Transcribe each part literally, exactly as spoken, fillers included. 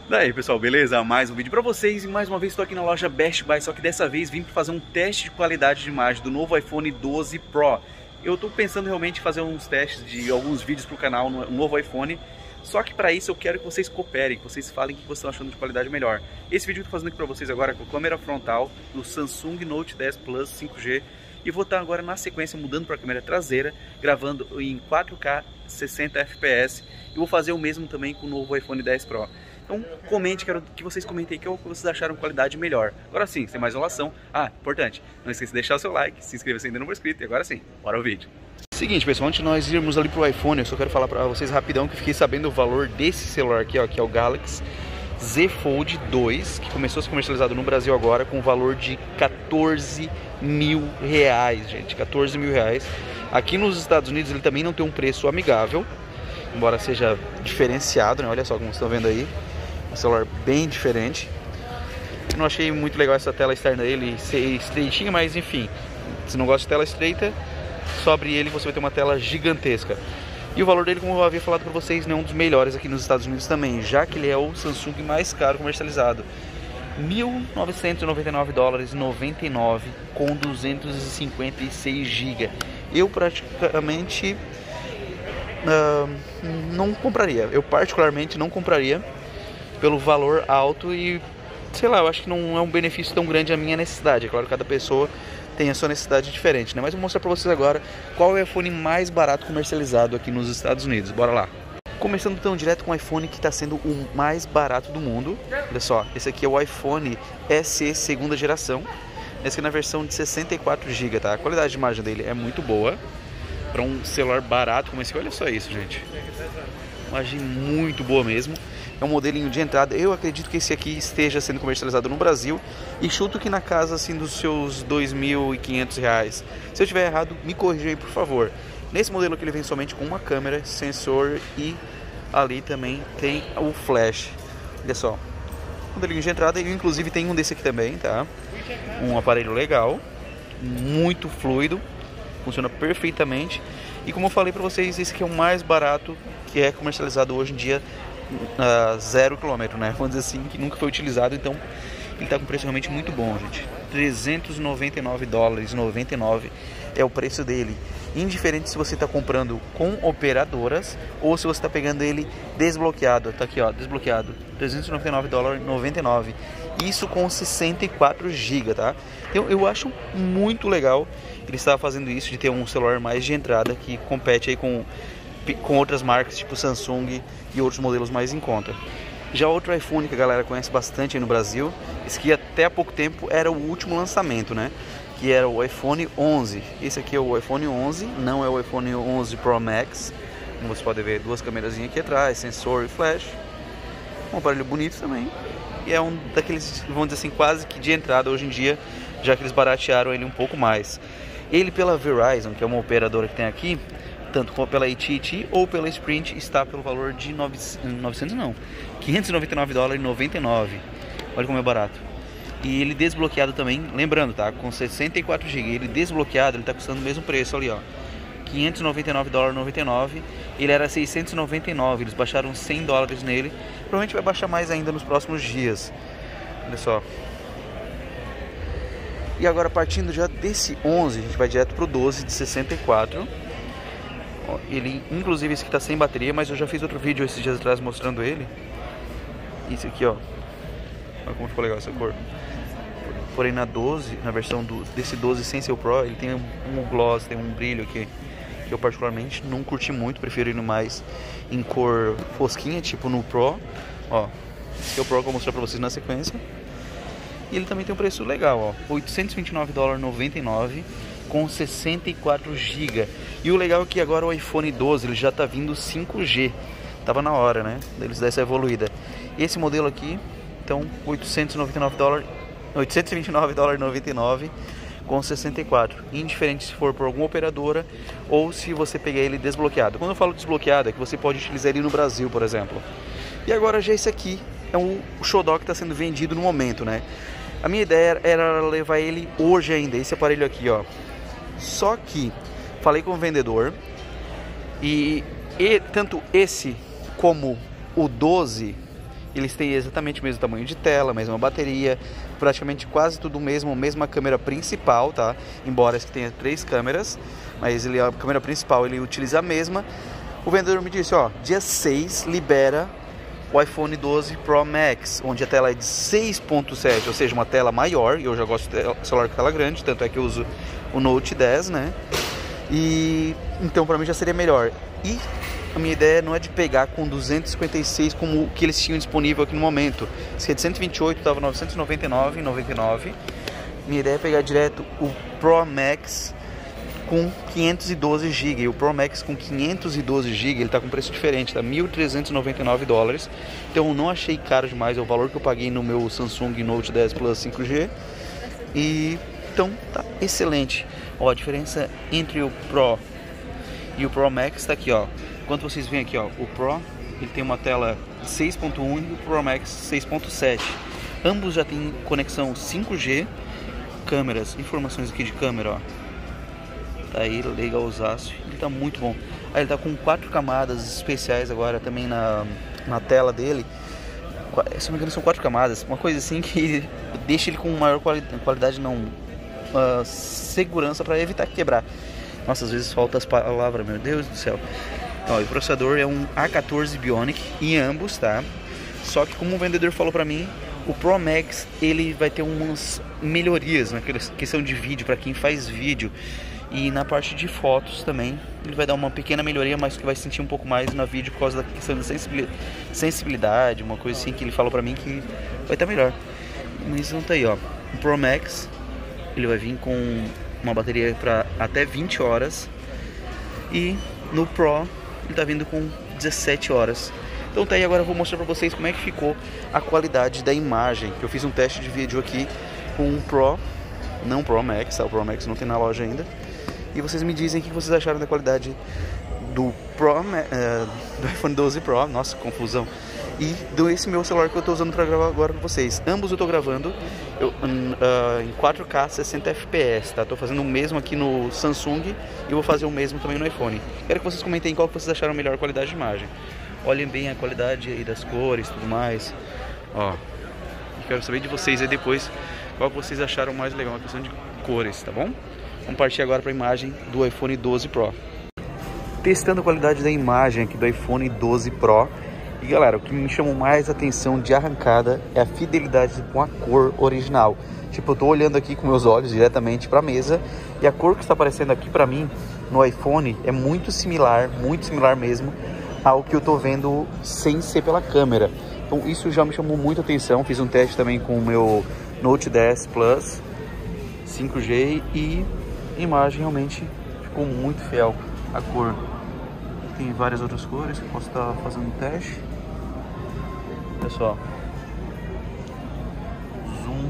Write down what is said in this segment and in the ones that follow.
Daí pessoal, beleza? Mais um vídeo pra vocês e mais uma vez estou aqui na loja Best Buy, só que dessa vez vim fazer um teste de qualidade de imagem do novo iPhone doze Pro. Eu tô pensando realmente em fazer uns testes de alguns vídeos pro canal no novo iPhone, só que para isso eu quero que vocês cooperem, que vocês falem o que vocês estão achando de qualidade melhor. Esse vídeo eu tô fazendo aqui pra vocês agora com a câmera frontal do Samsung Note dez Plus cinco G e vou estar agora na sequência mudando para a câmera traseira, gravando em quatro K sessenta F P S e vou fazer o mesmo também com o novo iPhone dez Pro. Então comente, quero que vocês comentem aqui o que vocês acharam qualidade melhor. Agora sim, sem mais enrolação. Ah, importante, não esqueça de deixar o seu like, se inscreva se ainda não for inscrito e agora sim, bora o vídeo. Seguinte pessoal, antes de nós irmos ali pro iPhone, eu só quero falar para vocês rapidão que eu fiquei sabendo o valor desse celular aqui, ó, que é o Galaxy Z Fold dois, que começou a ser comercializado no Brasil agora com o valor de quatorze mil reais, gente, quatorze mil reais. Aqui nos Estados Unidos ele também não tem um preço amigável, embora seja diferenciado, né? Olha só como vocês estão vendo aí, um celular bem diferente. Eu não achei muito legal essa tela externa dele ser estreitinha, mas enfim, se não gosta de tela estreita, sobre ele você vai ter uma tela gigantesca. E o valor dele, como eu havia falado para vocês, não é um dos melhores aqui nos Estados Unidos também, já que ele é o Samsung mais caro comercializado. mil novecentos e noventa e nove dólares e noventa e nove com duzentos e cinquenta e seis gigas. Eu praticamente uh, não compraria. Eu particularmente não compraria pelo valor alto e, sei lá, eu acho que não é um benefício tão grande à minha necessidade. É claro que cada pessoa tem a sua necessidade diferente, né? Mas vou mostrar para vocês agora qual é o iPhone mais barato comercializado aqui nos Estados Unidos. Bora lá! Começando então direto com o iPhone que está sendo o mais barato do mundo. Olha só, esse aqui é o iPhone S E segunda geração. Esse aqui é na versão de sessenta e quatro gigas, tá? A qualidade de imagem dele é muito boa para um celular barato como esse aqui. Olha só isso, gente. Imagem muito boa mesmo. É um modelinho de entrada. Eu acredito que esse aqui esteja sendo comercializado no Brasil e chuto que na casa assim dos seus dois mil e quinhentos reais. Se eu estiver errado, me corrija aí, por favor. Nesse modelo aqui ele vem somente com uma câmera, sensor e ali também tem o flash. Olha só, modelinho de entrada. E inclusive tem um desse aqui também, tá? Um aparelho legal, muito fluido, funciona perfeitamente. E como eu falei para vocês, esse aqui é o mais barato que é comercializado hoje em dia, uh, zero quilômetro, né? Vamos dizer assim, que nunca foi utilizado, então ele está com um preço realmente muito bom, gente. trezentos e noventa e nove dólares e noventa e nove é o preço dele. Indiferente se você está comprando com operadoras ou se você está pegando ele desbloqueado. Tá aqui, ó, desbloqueado. trezentos e noventa e nove dólares e noventa e nove. Isso com sessenta e quatro gigas, tá? Então eu acho muito legal ele estar fazendo isso, de ter um celular mais de entrada que compete aí com, com outras marcas tipo Samsung e outros modelos mais em conta. Já outro iPhone que a galera conhece bastante aí no Brasil, esse que até há pouco tempo era o último lançamento, né? Que era o iPhone onze. Esse aqui é o iPhone onze, não é o iPhone onze Pro Max. Como você pode ver, duas câmeras aqui atrás, sensor e flash. Um aparelho bonito também. E é um daqueles, vamos dizer assim, quase que de entrada hoje em dia, já que eles baratearam ele um pouco mais. Ele pela Verizon, que é uma operadora que tem aqui, tanto pela A T e T ou pela Sprint, está pelo valor de novecentos não, quinhentos e noventa e nove dólares e noventa e nove. Olha como é barato. E ele desbloqueado também, lembrando, tá? Com sessenta e quatro gigas, ele desbloqueado, ele está custando o mesmo preço ali, ó. quinhentos e noventa e nove dólares e noventa e nove. Ele era seiscentos e noventa e nove, eles baixaram cem dólares nele. Provavelmente vai baixar mais ainda nos próximos dias. Olha só. E agora partindo já desse onze, a gente vai direto pro doze de sessenta e quatro. Ó, ele, inclusive esse aqui tá sem bateria, mas eu já fiz outro vídeo esses dias atrás mostrando ele. Esse aqui, ó. Olha como ficou legal essa cor. Porém na doze, na versão do, desse doze sem ser o Pro, ele tem um, um gloss, tem um brilho aqui que eu particularmente não curti muito, prefiro ir mais em cor fosquinha, tipo no Pro. Ó, esse é o Pro que eu vou mostrar pra vocês na sequência. E ele também tem um preço legal, ó, oitocentos e vinte e nove dólares e noventa e nove com sessenta e quatro gigas. E o legal é que agora o iPhone doze ele já tá vindo cinco G. Tava na hora, né, deles dar essa evoluída. Esse modelo aqui, então, oitocentos e noventa e nove dólares, oitocentos e vinte e nove dólares e noventa e nove com sessenta e quatro. Indiferente se for por alguma operadora ou se você pegar ele desbloqueado. Quando eu falo desbloqueado é que você pode utilizar ele no Brasil, por exemplo. E agora já esse aqui é um xodó que está sendo vendido no momento, né? A minha ideia era levar ele hoje ainda, esse aparelho aqui, ó. Só que falei com o vendedor e, e tanto esse como o doze Eles têm exatamente o mesmo tamanho de tela, mesma bateria, praticamente quase tudo mesmo, mesma câmera principal, tá? Embora esse tenha três câmeras, mas ele, a câmera principal ele utiliza a mesma. O vendedor me disse, ó, dia seis libera o iPhone doze Pro Max, onde a tela é de seis ponto sete, ou seja, uma tela maior. Eu já gosto de celular com tela grande, tanto é que eu uso o Note dez, né? E então para mim já seria melhor. E a minha ideia não é de pegar com duzentos e cinquenta e seis como o que eles tinham disponível aqui no momento. Esse aqui é de cento e vinte e oito, estava novecentos e noventa e nove reais e noventa e nove centavos. Minha ideia é pegar direto o Pro Max com quinhentos e doze gigas. E o Pro Max com quinhentos e doze gigas, ele está com preço diferente, tá mil trezentos e noventa e nove dólares. Então eu não achei caro demais, é o valor que eu paguei no meu Samsung Note dez Plus cinco G. E então tá excelente. Ó, a diferença entre o Pro e o Pro Max está aqui, ó. Enquanto vocês veem aqui, ó, o Pro ele tem uma tela seis ponto um e o Pro Max seis ponto sete. Ambos já têm conexão cinco G. Câmeras, informações aqui de câmera, ó. Tá aí, legalzaço. Ele tá muito bom. Aí ele tá com quatro camadas especiais agora também na, na tela dele. Se não me engano são quatro camadas. Uma coisa assim que deixa ele com maior qualidade, qualidade não, uh, segurança para evitar quebrar. Nossa, às vezes falta as palavras, meu Deus do céu. Ó, o processador é um A quatorze Bionic em ambos, tá? Só que como o vendedor falou pra mim, o Pro Max ele vai ter umas melhorias na questão de vídeo para quem faz vídeo. E na parte de fotos também, ele vai dar uma pequena melhoria, mas que vai sentir um pouco mais na vídeo por causa da questão da sensibilidade, uma coisa assim que ele falou pra mim que vai estar melhor. Mas então tá aí, ó. O Pro Max, ele vai vir com uma bateria para até vinte horas. E no Pro, ele tá vindo com dezessete horas. Então tá aí, agora eu vou mostrar pra vocês como é que ficou a qualidade da imagem. Eu fiz um teste de vídeo aqui com o Pro, não Pro Max, tá? O Pro Max não tem na loja ainda. E vocês me dizem o que vocês acharam da qualidade do Pro, uh, do iPhone doze Pro, nossa, confusão. E do esse meu celular que eu tô usando para gravar agora com vocês. Ambos eu tô gravando eu, uh, em quatro K sessenta F P S, tá? Tô fazendo o mesmo aqui no Samsung e vou fazer o mesmo também no iPhone. Quero que vocês comentem qual que vocês acharam melhor qualidade de imagem. Olhem bem a qualidade aí das cores e tudo mais. Ó, quero saber de vocês aí depois qual que vocês acharam mais legal, a questão de cores, tá bom? Vamos partir agora para a imagem do iPhone doze Pro. Testando a qualidade da imagem aqui do iPhone doze Pro. E galera, o que me chamou mais atenção de arrancada é a fidelidade com a cor original. Tipo, eu tô olhando aqui com meus olhos diretamente para a mesa e a cor que está aparecendo aqui para mim no iPhone é muito similar, muito similar mesmo ao que eu tô vendo sem ser pela câmera. Então isso já me chamou muita atenção. Fiz um teste também com o meu Note dez Plus cinco G e a imagem realmente ficou muito fiel à cor. Tem várias outras cores que eu posso estar fazendo um teste. Pessoal, zoom,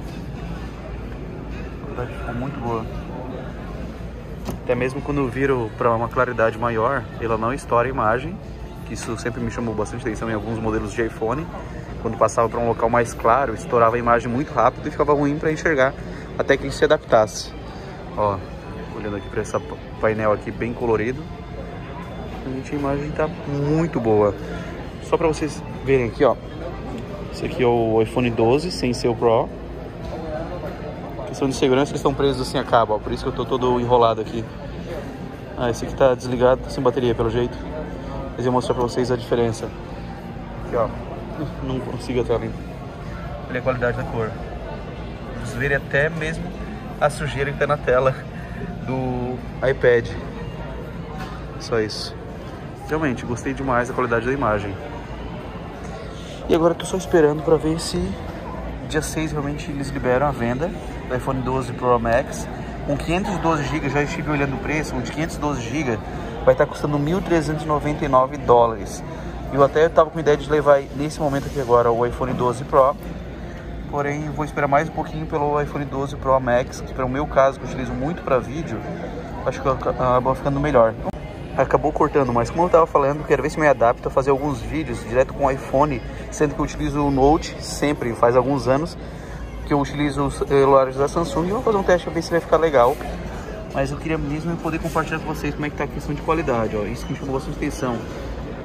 a qualidade ficou muito boa. Até mesmo quando eu viro para uma claridade maior, ela não estoura a imagem, que isso sempre me chamou bastante atenção em alguns modelos de iPhone. Quando passava para um local mais claro, estourava a imagem muito rápido e ficava ruim para enxergar até que ele se adaptasse. Ó, olhando aqui para esse painel aqui bem colorido, a imagem está muito boa. Só para vocês verem aqui, ó, esse aqui é o iPhone doze sem ser o Pro. Questão de segurança, eles estão presos sem a cabo, ó, por isso que eu tô todo enrolado aqui. Ah, esse aqui tá desligado, tá sem bateria pelo jeito. Mas eu vou mostrar pra vocês a diferença. Aqui, ó, não consigo até ali. Olha a qualidade da cor. Vocês verem até mesmo a sujeira que tá na tela do iPad. Só isso. Realmente, gostei demais da qualidade da imagem. E agora tô só esperando pra ver se dia seis realmente eles liberam a venda do iPhone doze Pro Max. Com quinhentos e doze gigas, já estive olhando o preço, um de quinhentos e doze gigas vai estar custando mil trezentos e noventa e nove dólares. Eu até estava com a ideia de levar nesse momento aqui agora o iPhone doze Pro. Porém, vou esperar mais um pouquinho pelo iPhone doze Pro Max, que para o meu caso, que eu utilizo muito para vídeo, acho que acaba ficando melhor. Acabou cortando, mas como eu estava falando, quero ver se me adapto a fazer alguns vídeos direto com o iPhone, sendo que eu utilizo o Note sempre, faz alguns anos que eu utilizo os celulares da Samsung, e vou fazer um teste para ver se vai ficar legal. Mas eu queria mesmo poder compartilhar com vocês como é que tá a questão de qualidade, ó. Isso que me chamou bastante atenção.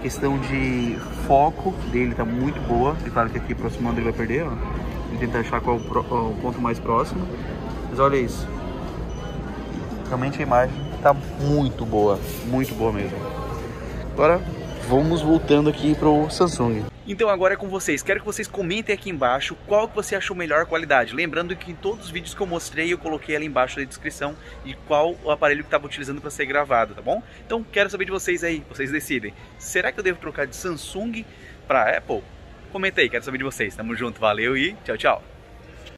questão de foco dele tá muito boa. E claro que aqui aproximando ele vai perder, ó. Vou tentar achar qual o, o ponto mais próximo. Mas olha isso. Realmente a imagem tá muito boa, muito boa mesmo. Agora vamos voltando aqui pro Samsung. Então agora é com vocês, quero que vocês comentem aqui embaixo qual que você achou melhor qualidade. Lembrando que em todos os vídeos que eu mostrei eu coloquei ali embaixo na descrição de qual o aparelho que estava utilizando para ser gravado, tá bom? Então quero saber de vocês aí, vocês decidem. Será que eu devo trocar de Samsung para Apple? Comenta aí, quero saber de vocês. Tamo junto, valeu e tchau, tchau!